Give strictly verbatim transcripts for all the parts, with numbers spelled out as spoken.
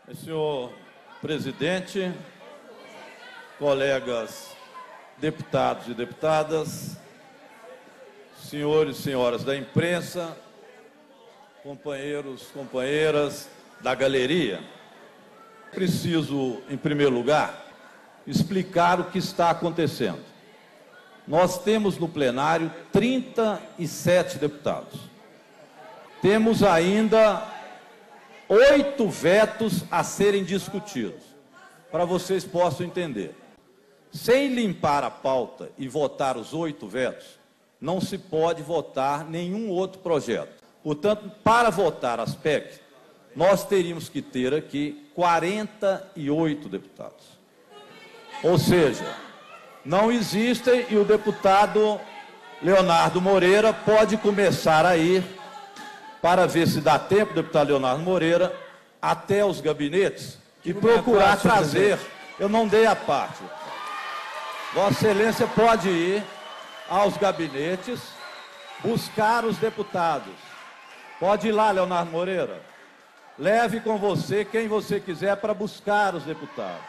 Senhor presidente, colegas deputados e deputadas, senhores e senhoras da imprensa, companheiros, companheiras da galeria, preciso, em primeiro lugar, explicar o que está acontecendo. Nós temos no plenário trinta e sete deputados. Temos ainda oito vetos a serem discutidos, para vocês possam entender. Sem limpar a pauta e votar os oito vetos, não se pode votar nenhum outro projeto. Portanto, para votar as P E C, nós teríamos que ter aqui quarenta e oito deputados. Ou seja, não existem e o deputado Leonardo Moreira pode começar a ir para ver se dá tempo, deputado Leonardo Moreira, até os gabinetes e procurar trazer. Eu não dei a parte. Vossa Excelência pode ir aos gabinetes buscar os deputados. Pode ir lá, Leonardo Moreira. Leve com você quem você quiser para buscar os deputados.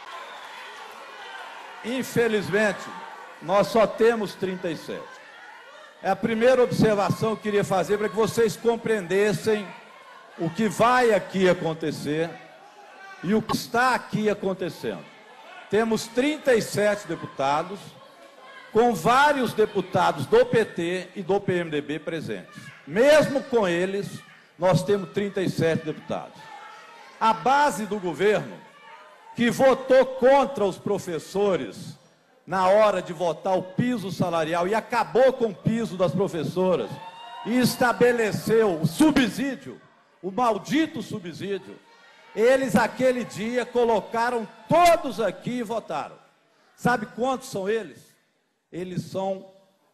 Infelizmente, nós só temos trinta e sete. É a primeira observação que eu queria fazer para que vocês compreendessem o que vai aqui acontecer e o que está aqui acontecendo. Temos trinta e sete deputados, com vários deputados do P T e do P M D B presentes. Mesmo com eles, nós temos trinta e sete deputados. A base do governo, que votou contra os professores na hora de votar o piso salarial e acabou com o piso das professoras e estabeleceu o subsídio, o maldito subsídio, eles aquele dia colocaram todos aqui e votaram. Sabe quantos são eles? Eles são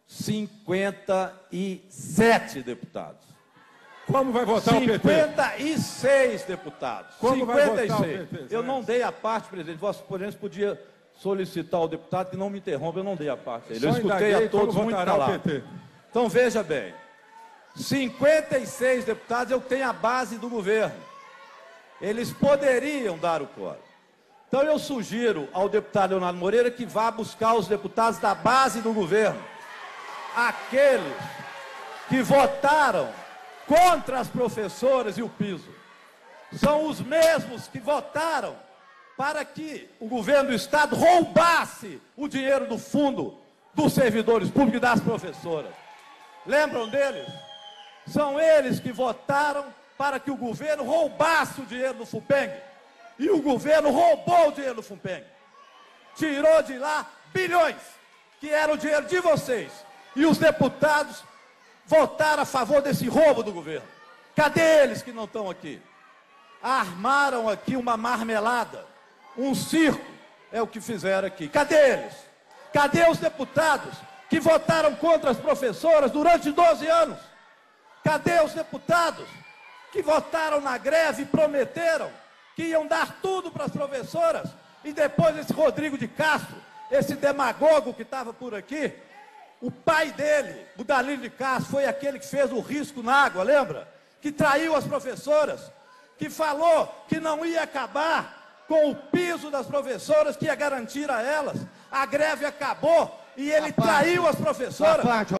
cinquenta e sete deputados. Como vai votar o P T? cinquenta e seis deputados. Como vai votar o P T? Eu não dei a parte, presidente. Vossa Excelência podia solicitar ao deputado que não me interrompa, eu não dei a parte. Eu escutei a todos muito calado. Então, veja bem, cinquenta e seis deputados, eu tenho a base do governo. Eles poderiam dar o quórum. Então, eu sugiro ao deputado Leonardo Moreira que vá buscar os deputados da base do governo. Aqueles que votaram contra as professoras e o piso. São os mesmos que votaram para que o governo do Estado roubasse o dinheiro do fundo dos servidores públicos e das professoras. Lembram deles? São eles que votaram para que o governo roubasse o dinheiro do FUPENG. E o governo roubou o dinheiro do FUPENG. Tirou de lá bilhões, que era o dinheiro de vocês. E os deputados votaram a favor desse roubo do governo. Cadê eles que não estão aqui? Armaram aqui uma marmelada, um circo, é o que fizeram aqui. Cadê eles? Cadê os deputados que votaram contra as professoras durante doze anos? Cadê os deputados que votaram na greve e prometeram que iam dar tudo para as professoras? E depois esse Rodrigo de Castro, esse demagogo que estava por aqui, o pai dele, o Dalírio de Castro, foi aquele que fez o risco na água, lembra? Que traiu as professoras, que falou que não ia acabar com o piso das professoras, que ia garantir a elas. A greve acabou e ele traiu as professoras.